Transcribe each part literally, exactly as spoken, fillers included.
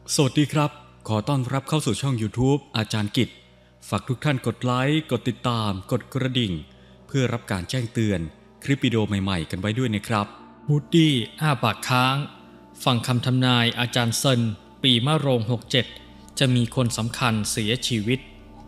สวัสดีครับขอต้อนรับเข้าสู่ช่อง YouTube อาจารย์กิจฝากทุกท่านกดไลค์กดติดตามกดกระดิ่งเพื่อรับการแจ้งเตือนคลิปวิดีโอใหม่ๆกันไว้ด้วยนะครับวูดดี้อ้าปากค้างฟังคำทำนายอาจารย์เซินปีมะโรงหกเจ็ดจะมีคนสำคัญเสียชีวิต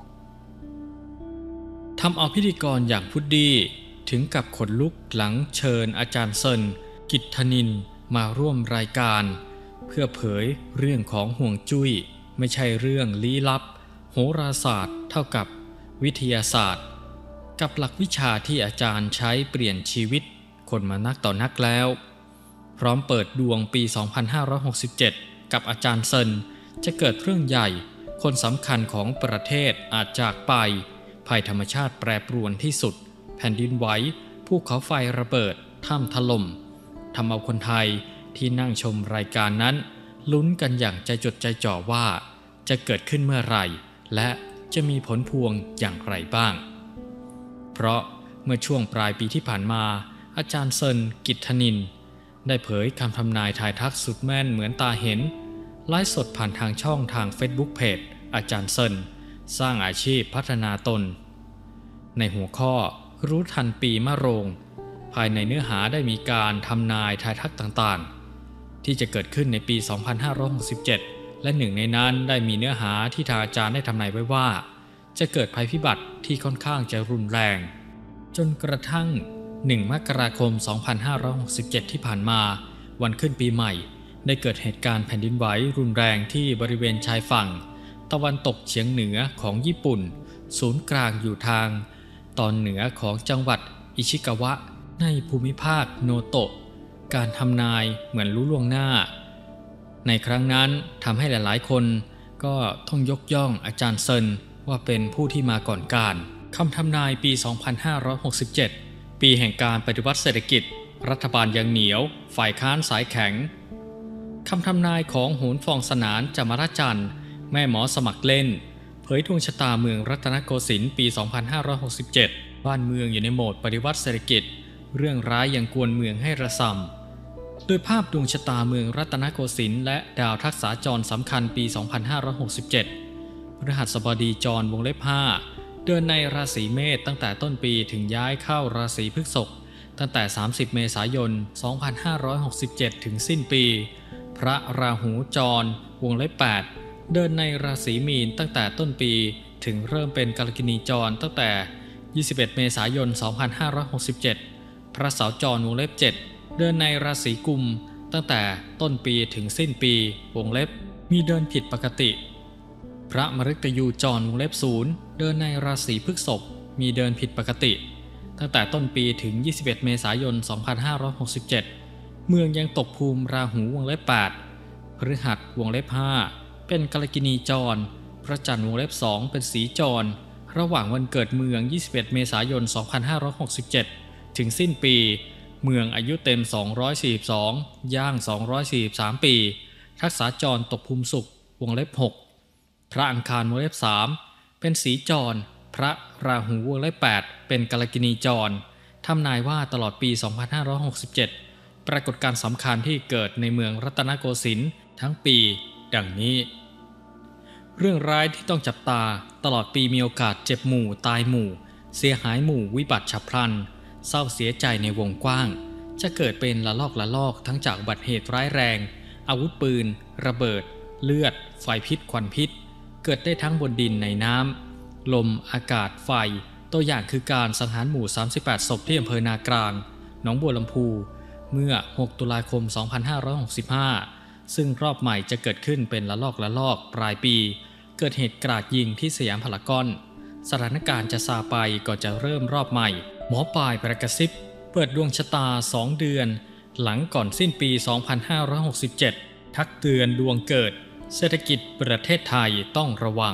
ทำเอาพิธีกรอย่างวูดดี้ถึงกับขนลุกหลังเชิญอาจารย์เซินกิตทนินมาร่วมรายการเพื่อเผยเรื่องของห่วงจุ้ยไม่ใช่เรื่องลี้ลับโหราศาสตร์เท่ากับวิทยาศาสตร์กับหลักวิชาที่อาจารย์ใช้เปลี่ยนชีวิตคนมานักต่อนักแล้วพร้อมเปิดดวงปี สองพันห้าร้อยหกสิบเจ็ด กับอาจารย์เซินจะเกิดเรื่องใหญ่คนสำคัญของประเทศอาจจากไปภัยธรรมชาติแปรปรวนที่สุดแผ่นดินไหวภูเขาไฟระเบิดถ้ำถล่มทำเอาคนไทยที่นั่งชมรายการนั้นลุ้นกันอย่างใจจดใจจ่อว่าจะเกิดขึ้นเมื่อไหร่และจะมีผลพวงอย่างไรบ้างเพราะเมื่อช่วงปลายปีที่ผ่านมาอาจารย์เซินกิตทนินได้เผยคำทำนายทายทักสุดแม่นเหมือนตาเห็นไลฟ์สดผ่านทางช่องทาง Facebook Page อาจารย์เซินสร้างอาชีพพัฒนาตนในหัวข้อรู้ทันปีมะโรงภายในเนื้อหาได้มีการทำนายทายทักต่างๆที่จะเกิดขึ้นในปี สองพันห้าร้อยหกสิบเจ็ด และหนึ่งในนั้นได้มีเนื้อหาที่ทางอาจารย์ได้ทำนายไว้ว่าจะเกิดภัยพิบัติที่ค่อนข้างจะรุนแรงจนกระทั่งหนึ่งมกราคม สองพันห้าร้อยหกสิบเจ็ด ที่ผ่านมาวันขึ้นปีใหม่ได้เกิดเหตุการณ์แผ่นดินไหวรุนแรงที่บริเวณชายฝั่งตะวันตกเฉียงเหนือของญี่ปุ่นศูนย์กลางอยู่ทางตอนเหนือของจังหวัดอิชิกาวะในภูมิภาคโนโตะการทำนายเหมือนรู้ล่วงหน้าในครั้งนั้นทำให้หลายๆคนก็ต้องยกย่องอาจารย์เซินว่าเป็นผู้ที่มาก่อนการคำทำนายปี สองพันห้าร้อยหกสิบเจ็ด ปีแห่งการปฏิวัติเศรษฐกิจรัฐบาลยังเหนียวฝ่ายค้านสายแข็งคำทำนายของโหนฟองสนานจามรจันทร์แม่หมอสมัครเล่นเผยดวงชะตาเมืองรัตนโกสินทร์ปี สองพันห้าร้อยหกสิบเจ็ด บ้านเมืองอยู่ในโหมดปฏิวัติเศรษฐกิจเรื่องร้ายยังกวนเมืองให้ระส่ำโดยภาพดวงชะตาเมืองรัตนโกสินทร์และดาวทักษาจรสำคัญปี สองพันห้าร้อยหกสิบเจ็ด พฤหัสบดีจรวงเล็บห้าเดินในราศีเมษตั้งแต่ต้นปีถึงย้ายเข้าราศีพฤษภตั้งแต่ สามสิบ เมษายน สองพันห้าร้อยหกสิบเจ็ด ถึงสิ้นปีพระราหูจรวงเล็บแปดเดินในราศีมีนตั้งแต่ต้นปีถึงเริ่มเป็นกัลกิณีจรตั้งแต่ ยี่สิบเอ็ด เมษายน สองพันห้าร้อยหกสิบเจ็ด พระเสาร์จรวงเล็บเจ็ดเดินในราศีกุมตั้งแต่ต้นปีถึงสิ้นปีวงเล็บมีเดินผิดปกติพระมฤตยูจรวงเล็บศูนย์เดินในราศีพฤษภมีเดินผิดปกติตั้งแต่ต้นปีถึง ยี่สิบเอ็ด เมษายน สองพันห้าร้อยหกสิบเจ็ด เมืองยังตกภูมิราหูวงเล็บแปดพฤหัสวงเล็บห้าเป็นกัลกิณีจรพระจันทร์วงเล็บสองเป็นสีจรระหว่างวันเกิดเมือง ยี่สิบเอ็ด เมษายน สองพันห้าร้อยหกสิบเจ็ด ถึงสิ้นปีเมืองอายุเต็ม สองร้อยสี่สิบสอง ย่าง สองร้อยสี่สิบสาม ปีทักษาจรตกภูมิศุกร์วงเล็บหกพระอังคารวงเล็บสามเป็นสีจรพระราหูวงเล็บแปดเป็นกัลกิณีจรทำนายว่าตลอดปี สองพันห้าร้อยหกสิบเจ็ด ปรากฏการณ์สำคัญที่เกิดในเมืองรัตนโกสินทร์ทั้งปีดังนี้เรื่องร้ายที่ต้องจับตาตลอดปีมีโอกาสเจ็บหมู่ตายหมู่เสียหายหมู่วิบัติฉับพลันเศร้าเสียใจในวงกว้างจะเกิดเป็นละลอกละลอกทั้งจากอุบัติเหตุร้ายแรงอาวุธปืนระเบิดเลือดไฟพิษควันพิษเกิดได้ทั้งบนดินในน้ำลมอากาศไฟตัวอย่างคือการสังหารหมู่สามสิบแปดศพที่อำเภอนากลางหนองบัวลำพูเมื่อหกตุลาคมสองพันห้าร้อยหกสิบห้าซึ่งรอบใหม่จะเกิดขึ้นเป็นละลอกละลอกปลายปีเกิดเหตุกราดยิงที่สยามพารากอนสถานการณ์จะซาไปก่อนจะเริ่มรอบใหม่หมอปลายประกระซิบเปิดดวงชะตาสองเดือนหลังก่อนสิ้นปี สองพันห้าร้อยหกสิบเจ็ด ทักเตือนดวงเกิดเศรษฐกิจประเทศไทยต้องระวัง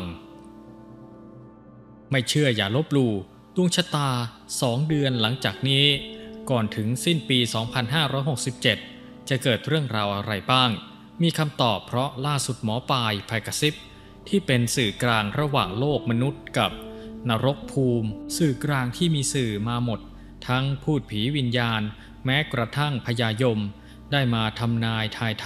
ไม่เชื่ออย่าลบหลู่ดวงชะตาสองเดือนหลังจากนี้ก่อนถึงสิ้นปี สองพันห้าร้อยหกสิบเจ็ด จะเกิดเรื่องราวอะไรบ้างมีคำตอบเพราะล่าสุดหมอปลายไพกระซิบที่เป็นสื่อกลางระหว่างโลกมนุษย์กับนรกภูมิสื่อกลางที่มีสื่อมาหมดทั้งพูดผีวิญญาณแม้กระทั่งพญายมได้มาทำนายทายทัก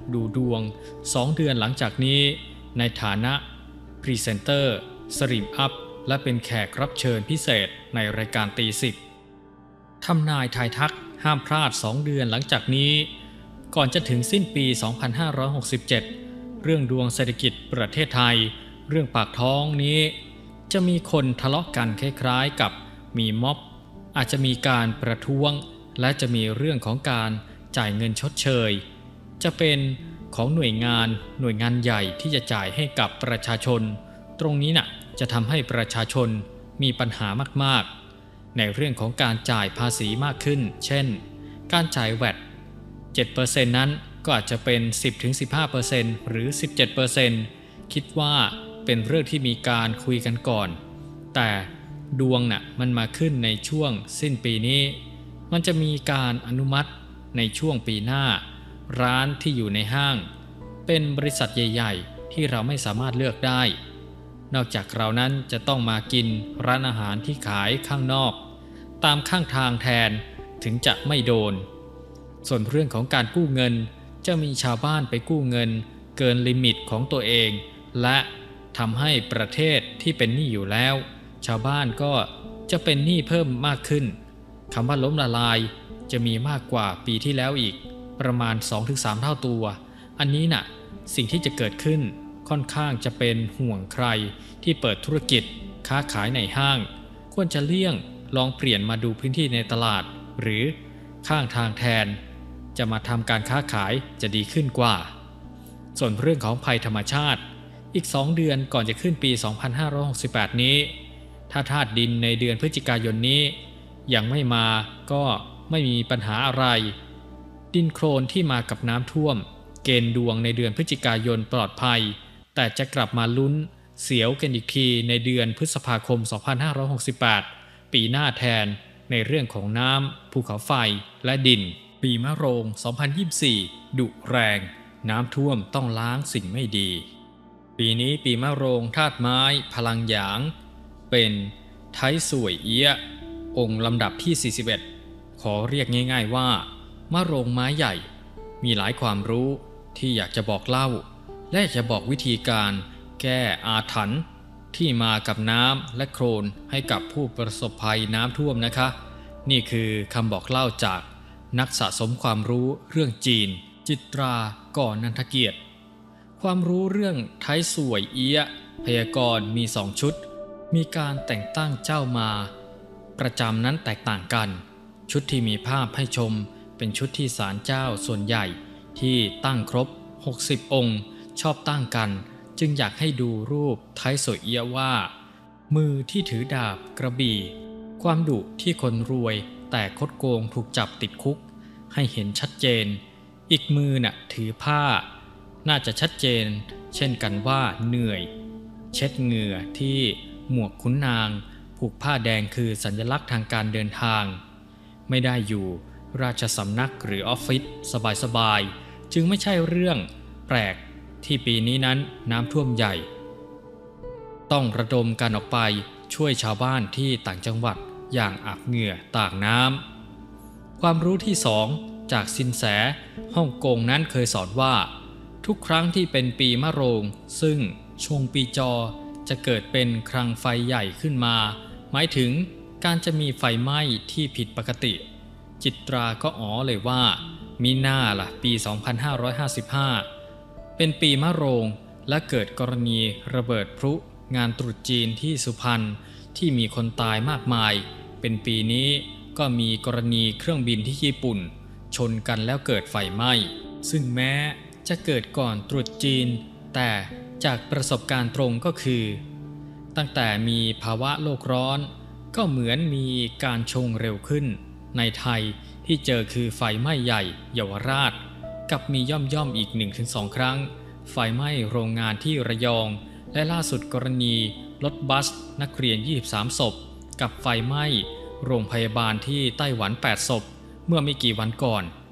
ดูดวงสองเดือนหลังจากนี้ในฐานะพรีเซนเตอร์สตรีมอัพและเป็นแขกรับเชิญพิเศษในรายการตีสิบทำนายทายทักห้ามพลาดสองเดือนหลังจากนี้ก่อนจะถึงสิ้นปี สองพันห้าร้อยหกสิบเจ็ด เรื่องดวงเศรษฐกิจประเทศไทยเรื่องปากท้องนี้จะมีคนทะเลาะกันคล้ายๆกับมีม็อบอาจจะมีการประท้วงและจะมีเรื่องของการจ่ายเงินชดเชยจะเป็นของหน่วยงานหน่วยงานใหญ่ที่จะจ่ายให้กับประชาชนตรงนี้น่ะจะทำให้ประชาชนมีปัญหามากๆในเรื่องของการจ่ายภาษีมากขึ้นเช่นการจ่ายแวต เจ็ดเปอร์เซ็นต์ นั้นก็อาจจะเป็น สิบถึงสิบห้าเปอร์เซ็นต์ หรือ สิบเจ็ดเปอร์เซ็นต์ คิดว่าเป็นเรื่องที่มีการคุยกันก่อนแต่ดวงน่ะมันมาขึ้นในช่วงสิ้นปีนี้มันจะมีการอนุมัติในช่วงปีหน้าร้านที่อยู่ในห้างเป็นบริษัทใหญ่ๆที่เราไม่สามารถเลือกได้นอกจากเรานั้นจะต้องมากินร้านอาหารที่ขายข้างนอกตามข้างทางแทนถึงจะไม่โดนส่วนเรื่องของการกู้เงินจะมีชาวบ้านไปกู้เงินเกินลิมิตของตัวเองและทำให้ประเทศที่เป็นหนี้อยู่แล้วชาวบ้านก็จะเป็นหนี้เพิ่มมากขึ้นคำว่าล้มละลายจะมีมากกว่าปีที่แล้วอีกประมาณ สองถึงสาม เท่าตัวอันนี้น่ะสิ่งที่จะเกิดขึ้นค่อนข้างจะเป็นห่วงใครที่เปิดธุรกิจค้าขายในห้างควรจะเลี่ยงลองเปลี่ยนมาดูพื้นที่ในตลาดหรือข้างทางแทนจะมาทำการค้าขายจะดีขึ้นกว่าส่วนเรื่องของภัยธรรมชาติอีกสองเดือนก่อนจะขึ้นปี สองพันห้าร้อยหกสิบแปด นี้ถ้าธาตุดินในเดือนพฤศจิกายนนี้ยังไม่มาก็ไม่มีปัญหาอะไรดินโคลนที่มากับน้ำท่วมเกณฑ์ดวงในเดือนพฤศจิกายนปลอดภัยแต่จะกลับมาลุ้นเสียวกันอีกทีในเดือนพฤษภาคม สองพันห้าร้อยหกสิบแปด ปีหน้าแทนในเรื่องของน้ำภูเขาไฟและดินปีมะโรง สองพันยี่สิบสี่ ดุแรงน้ำท่วมต้องล้างสิ่งไม่ดีปีนี้ปีมะโรงธาตุไม้พลังหยางเป็นไทสวยเอี้ยองค์ลำดับที่ สี่สิบเอ็ด ขอเรียกง่ายๆว่ามะโรงไม้ใหญ่มีหลายความรู้ที่อยากจะบอกเล่าและจะบอกวิธีการแก้อาถรรพ์ที่มากับน้ำและโคลนให้กับผู้ประสบภัยน้ำท่วมนะคะนี่คือคำบอกเล่าจากนักสะสมความรู้เรื่องจีนจิตราก่อนนันทเกียรติความรู้เรื่องไทสวยเอี้ยพยากรณ์มีสองชุดมีการแต่งตั้งเจ้ามาประจำนั้นแตกต่างกันชุดที่มีภาพให้ชมเป็นชุดที่ศาลเจ้าส่วนใหญ่ที่ตั้งครบหกสิบองค์ชอบตั้งกันจึงอยากให้ดูรูปไทสวยเอี้ยว่ามือที่ถือดาบกระบี่ความดุที่คนรวยแต่คดโกงถูกจับติดคุกให้เห็นชัดเจนอีกมือน่ะถือผ้าน่าจะชัดเจนเช่นกันว่าเหนื่อยเช็ดเหงื่อที่หมวกขุนนางผูกผ้าแดงคือสัญลักษณ์ทางการเดินทางไม่ได้อยู่ราชสำนักหรือออฟฟิศสบายๆจึงไม่ใช่เรื่องแปลกที่ปีนี้นั้นน้ำท่วมใหญ่ต้องระดมกันออกไปช่วยชาวบ้านที่ต่างจังหวัดอย่างอาบเหงื่อต่างน้ำความรู้ที่สองจากสินแสฮ่องกงนั้นเคยสอนว่าทุกครั้งที่เป็นปีมะโรงซึ่งชงปีจอจะเกิดเป็นคลังไฟใหญ่ขึ้นมาหมายถึงการจะมีไฟไหม้ที่ผิดปกติจิตราก็อ๋อเลยว่ามีหน้าล่ะปี สองพันห้าร้อยห้าสิบห้า เป็นปีมะโรงและเกิดกรณีระเบิดพลุงานตรุษจีนที่สุพรรณที่มีคนตายมากมายเป็นปีนี้ก็มีกรณีเครื่องบินที่ญี่ปุ่นชนกันแล้วเกิดไฟไหม้ซึ่งแม้จะเกิดก่อนตรุษจีนแต่จากประสบการณ์ตรงก็คือตั้งแต่มีภาวะโลกร้อนก็เหมือนมีการชงเร็วขึ้นในไทยที่เจอคือไฟไหม้ใหญ่เยาวราชกับมีย่อมย่อมอีก หนึ่งถึงสอง ครั้งไฟไหม้โรงงานที่ระยองและล่าสุดกรณีรถบัสนักเรียนยี่สิบสามศพกับไฟไหม้โรงพยาบาลที่ไต้หวันแปดศพเมื่อไม่กี่วันก่อน